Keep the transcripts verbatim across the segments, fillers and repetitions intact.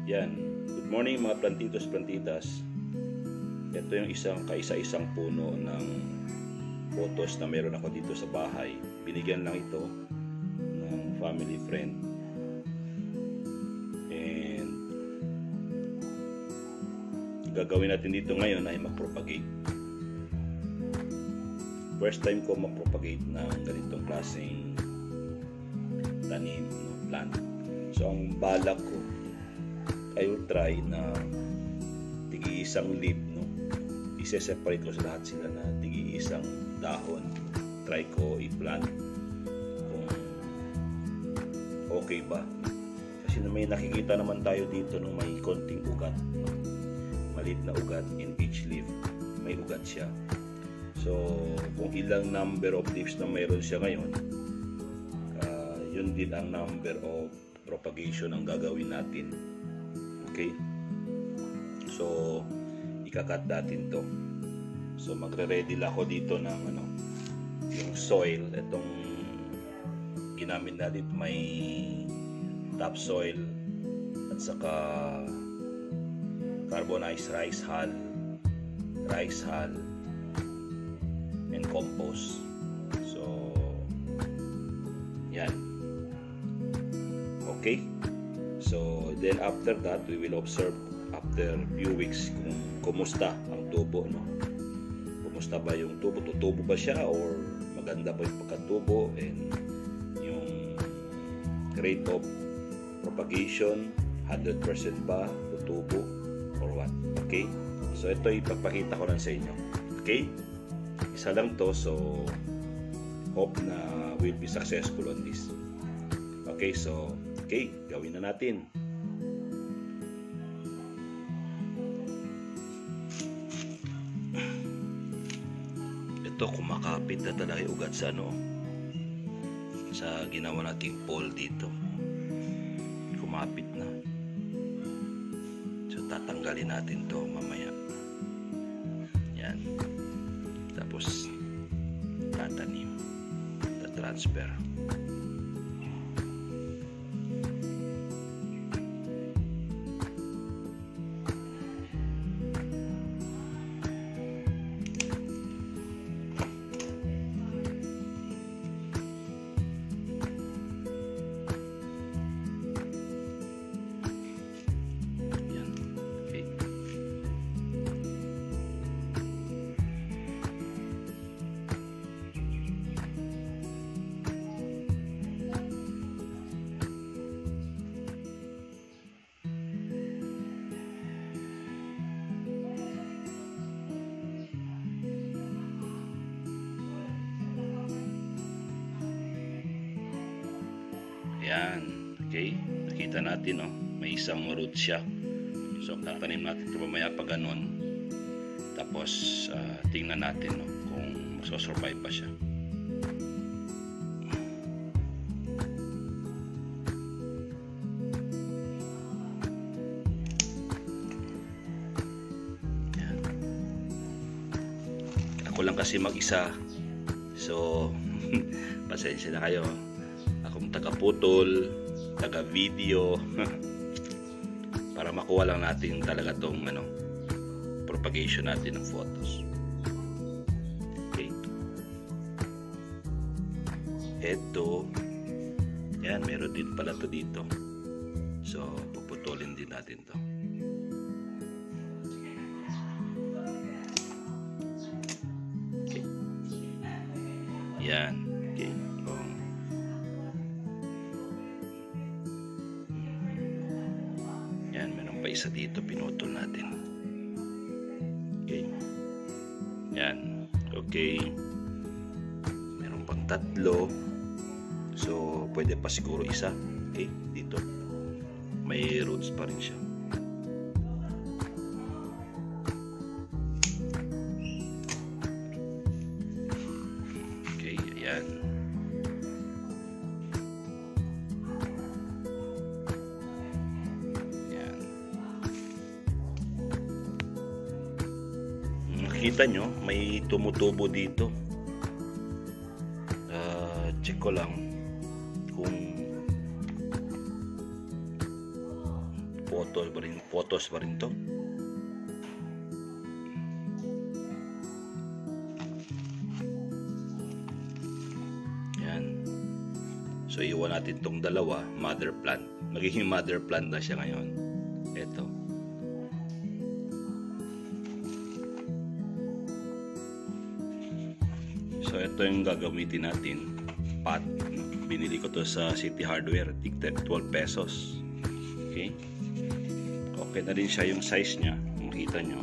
Yan. Good morning mga plantitos, plantitas. Ito yung isang kaisa-isang puno ng photos na meron ako dito sa bahay. Binigyan lang ito ng family friend. And gagawin natin dito ngayon ay mag-propagate. First time ko mag-propagate ng ganitong klaseng tanim, no, plant. So ang balak ko ay try na tigi-isang leaf, no? I-separate ko sa lahat sila na tigi-isang dahon. Try ko i-plant kung okay ba. Kasi na may nakikita naman tayo dito nung may konting ugat, no? Maliit na ugat in each leaf. May ugat siya. So kung ilang number of leaves na mayroon siya ngayon, uh, yun din ang number of propagation ang gagawin natin. Okay? So ikakat natin to. So magre-ready lang ako dito ng ano, yung soil. Itong ginamit natin may topsoil at saka carbonized rice hull, rice hull and compost. So yan. Okay? So then after that we will observe after few weeks kung kumusta ang tubo, no? Kumusta ba yung tubo? Tutubo ba siya or maganda ba yung pagkatubo, and yung rate of propagation one hundred percent ba tutubo or what? Okay? So ito ipapakita ko lang sa inyo. Okay? Isa lang to, so hope na we'll be successful on this. Okay, so okay, gawin na natin. Ito kumakapit na talaga yung ugat sa ano, sa ginawa nating pole dito. Kumapit na. So tatanggalin natin to mamaya. Yan. Tapos tatanim, tatransfer. Yan, okay, nakita natin, no? May isang root siya. So tatanim natin ito mamaya pag ganun. Tapos uh, tingnan natin, no, kung masosurvive pa siya. Yan. Ako lang kasi mag-isa, so pasensya na kayo. Akong taga-putol, taga-video para makuha lang natin talaga tong ano, propagation natin ng photos. Okay. Eto, yan, meron din pala to dito. So, puputulin din natin to. Okay. Yan. Okay. Oh. Yan, meron pa isa dito, pinutol natin. Okay. Yan. Okay. Meron pang tatlo. So, pwede pa siguro isa. Okay, dito. May roots pa rin siya. Okay, ayan. Nakita nyo, may tumutubo dito. Uh, check ko lang kung photo pa rin, photos pa rin to. Yan. So iwan natin tong dalawa, mother plant. Magiging mother plant na siya ngayon. Ito. So ito yung gagamitin natin. Pot. Binili ko to sa City Hardware. twelve pesos. Okay. Okay na rin siya yung size niya. Makita nyo.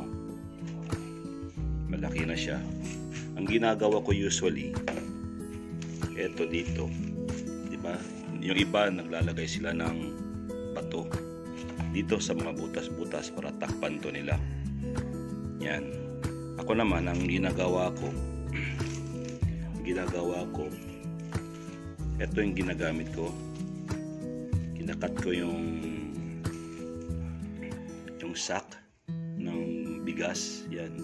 Malaki na siya. Ang ginagawa ko usually, ito dito. Diba? Yung iba naglalagay sila ng bato dito sa mga butas-butas para takpan to nila. Yan. Ako naman ang ginagawa ko ginagawa ko ito yung ginagamit ko. Kinakat ko yung yung sack ng bigas. Yan.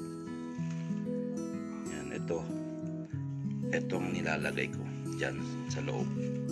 Yan. Ito. Ito ang nilalagay ko dyan sa loob.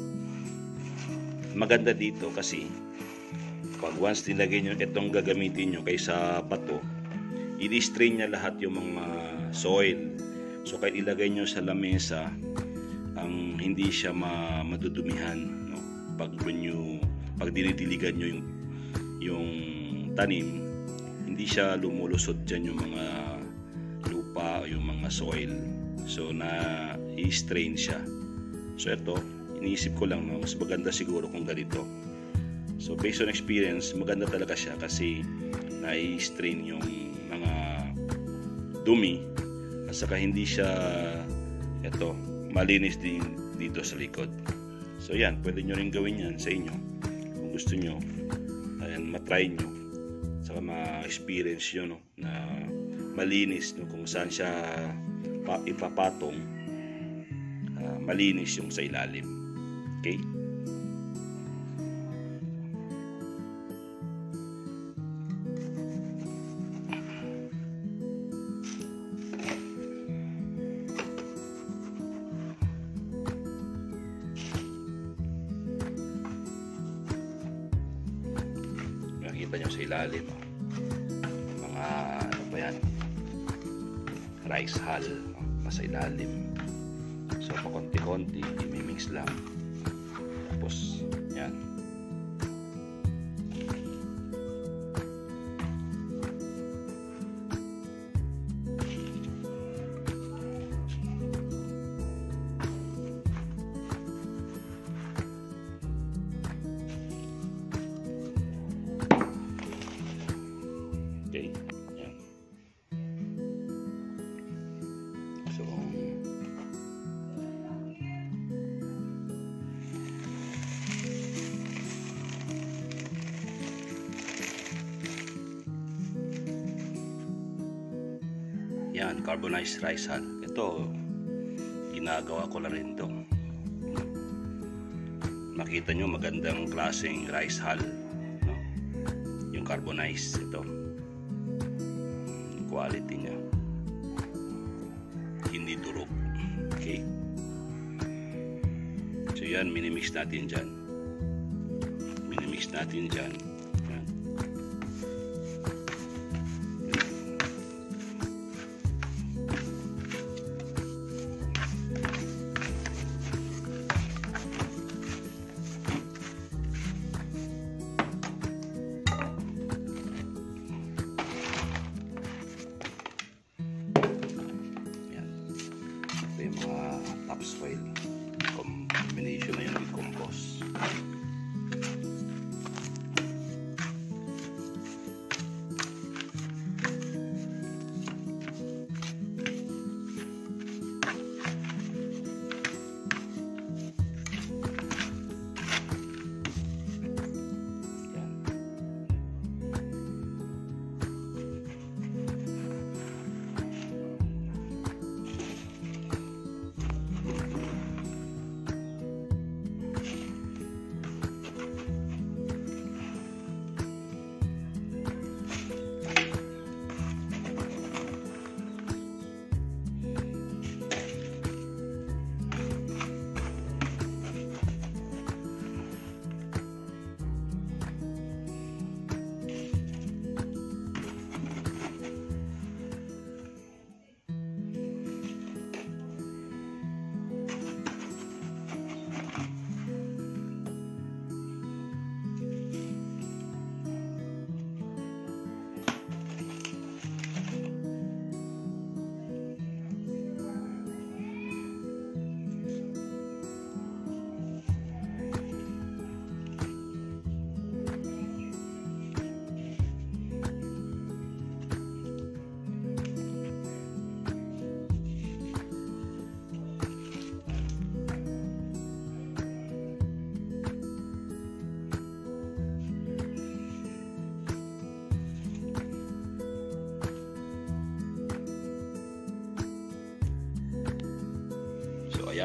Maganda dito kasi pag once nilagay nyo itong gagamitin nyo kaysa bato, i-strain niya lahat yung mga soil. So kahit ilagay nyo sa lamesa, ang hindi siya ma madudumihan, no? Pag nyo, pag dinidiligan nyo yung yung tanim, hindi siya lumulusot dyan yung mga lupa o yung mga soil. So na i-strain siya. So ito, iniisip ko lang, no, mas maganda siguro kung ganito. So based on experience, maganda talaga siya kasi na-strain yung mga dumi at saka hindi siya ito, malinis din dito sa likod. So yan, pwede nyo rin gawin yan sa inyo kung gusto nyo. Ayan, matry nyo saka ma-experience nyo, no, na malinis, no, kung saan siya pa, ipapatong, uh, malinis yung sa ilalim. Okay? Nakita nyo sa ilalim, oh, mga ano ba yan, rice hull, oh, nasa ilalim. So pa konti-konti imimix lang, tapos yan. Okay, yan. So yan, carbonized rice hull. Ito, ginagawa ko na rin ito. Makita nyo, magandang klaseng rice hull, no? Yung carbonized, ito. Yung quality niya. Hindi durog. Okay. So yan, minimix natin dyan. Minimix natin dyan. Yan. Yung mga topsoil combination na yun with compost.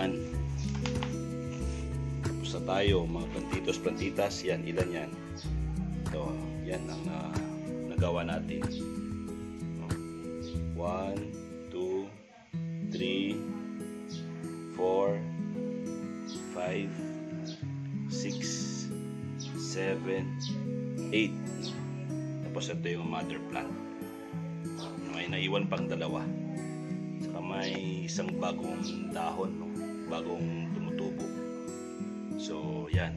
yan. Tapos na tayo, mga plantitos, plantitas, yan, ilan yan. So, yan ang uh, nagawa natin. one, two, three, four, five, six, seven, eight. Tapos ito yung mother plant. May naiwan pang dalawa. Saka may isang bagong dahon, no? Bagong tumutubo. So, yan.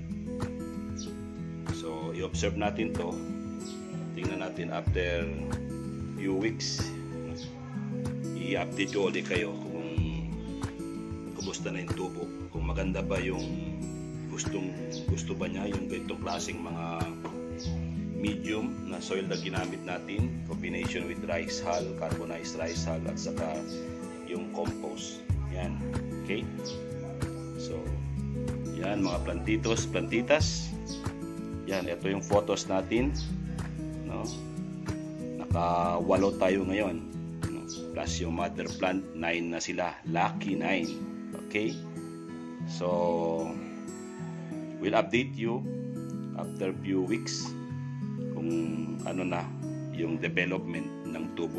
So, i-observe natin to. Tingnan natin after few weeks. I-update ko ulit kayo kung kumusta na yung tubo. Kung maganda ba yung gustong gusto ba niya yung ganitong klaseng mga medium na soil na ginamit natin, combination with rice hull, carbonized rice hull, at saka yung compost. Yan. Okay? So, yan mga plantitos, plantitas. Yan, ito yung photos natin. No? Nakawalo tayo ngayon. No? Plus yung mother plant, nine na sila. Lucky nine. Okay? So, we'll update you after few weeks kung ano na yung development ng tubo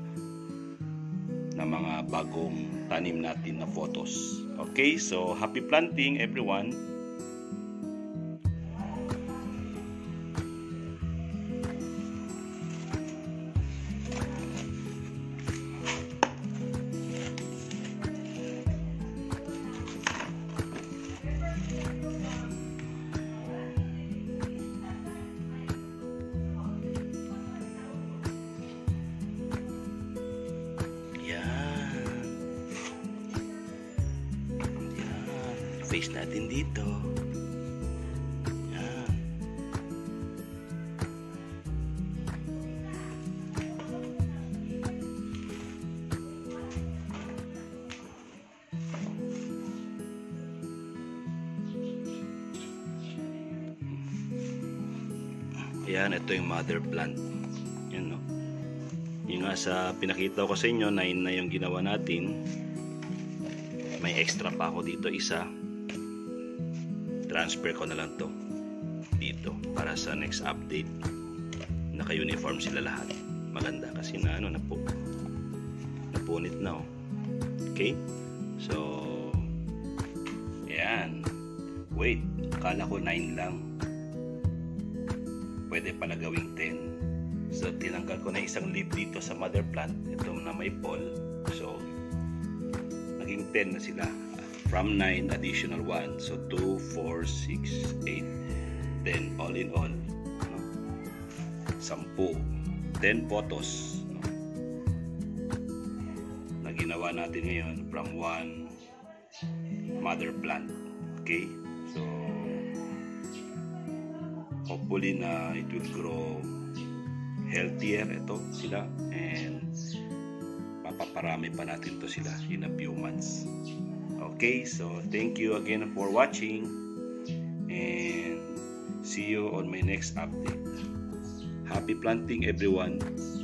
ng mga bagong tanim natin na photos. Okay, so happy planting everyone. Face natin dito. Yan. Yan, ito yung mother plant. Yan, no? Yung nga sa pinakita ko sa inyo, nine na yung ginawa natin. May extra pa ako dito, isa. Transfer ko na lang to dito para sa next update. Naka-uniform sila lahat. Maganda kasi na ano, napu napunit na, oh. Okay? So, ayan. Wait, akala ko nine lang. Pwede pala gawing ten. So, tinanggal ko na isang leaf dito sa mother plant. Ito na may pole. So, naging ten na sila. From nine, additional one. So, two, four, six, eight, ten. All in all. No? Sampu. ten photos. No? Na ginawa natin ngayon from one mother plant. Okay? So, hopefully na it will grow healthier. Ito sila. And mapaparami pa natin to sila in a few months. Okay, so thank you again for watching and see you on my next update. Happy planting everyone.